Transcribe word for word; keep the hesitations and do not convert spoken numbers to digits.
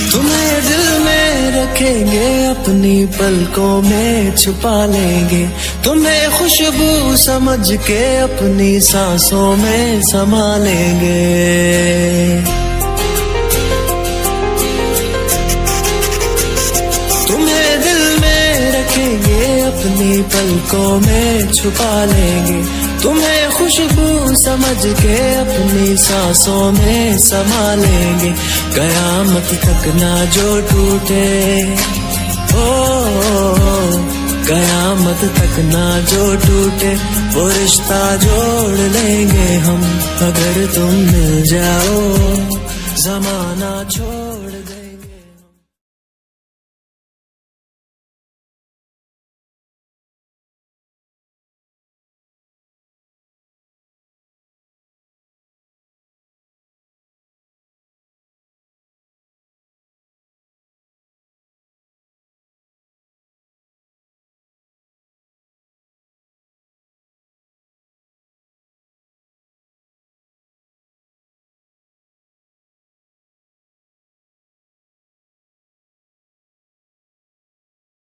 तुम्हें दिल में रखेंगे, अपनी पलकों में छुपा लेंगे, तुम्हें खुशबू समझ के अपनी सांसों में समा लेंगे। तुम्हें दिल में रखेंगे, अपनी पलकों में छुपा लेंगे, तुम्हें खुशबू समझ के अपनी सांसों में समा लेंगे। कयामत तक ना जो टूटे, ओ, कयामत तक ना जो टूटे, वो रिश्ता जोड़ लेंगे हम। अगर तुम मिल जाओ, ज़माना छोड़ दे।